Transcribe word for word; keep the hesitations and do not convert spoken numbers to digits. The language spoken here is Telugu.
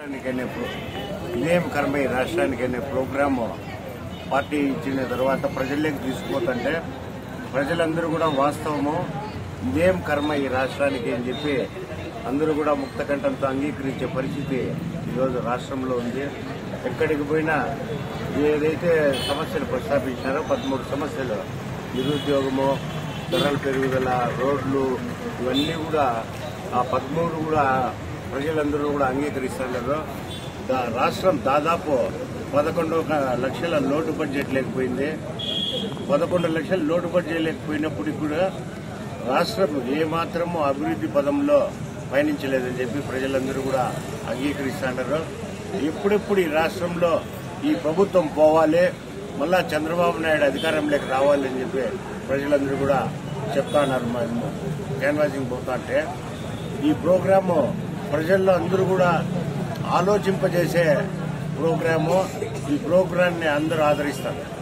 ఇదేం కర్మ ఈ రాష్ట్రానికి అనే ప్రోగ్రామ్ పార్టీ ఇచ్చిన తర్వాత ప్రజల్లోకి తీసుకుపోతుంటే ప్రజలందరూ కూడా వాస్తవము ఇదేం కర్మ ఈ రాష్ట్రానికి అని చెప్పి అందరూ కూడా ముక్తకంఠంతో అంగీకరించే పరిస్థితి ఈరోజు రాష్ట్రంలో ఉంది. ఎక్కడికి పోయినా ఏదైతే సమస్యలు ప్రస్తావించారో పదమూడు సమస్యలు, నిరుద్యోగము, ధరల పెరుగుదల, రోడ్లు, ఇవన్నీ కూడా ఆ పదమూడు కూడా ప్రజలందరూ కూడా అంగీకరిస్తున్నారు. రాష్ట్రం దాదాపు పదకొండు లక్షల లోటు బడ్జెట్ లేకపోయింది. పదకొండు లక్షల లోటు బడ్జెట్ లేకపోయినప్పటికీ కూడా రాష్ట్రం ఏమాత్రము అభివృద్ధి పదంలో పయనించలేదని చెప్పి ప్రజలందరూ కూడా అంగీకరిస్తున్నారు. ఎప్పుడెప్పుడు ఈ రాష్ట్రంలో ఈ ప్రభుత్వం పోవాలి, మళ్ళా చంద్రబాబు నాయుడు అధికారంలోకి రావాలని చెప్పి ప్రజలందరూ కూడా చెప్తున్నారు. క్యాన్వాసింగ్ పోతా అంటే ఈ ప్రోగ్రాము ప్రజల్లో అందరూ కూడా ఆలోచింపజేసే ప్రోగ్రాము. ఈ ప్రోగ్రాన్ని అందరూ ఆదరిస్తారు.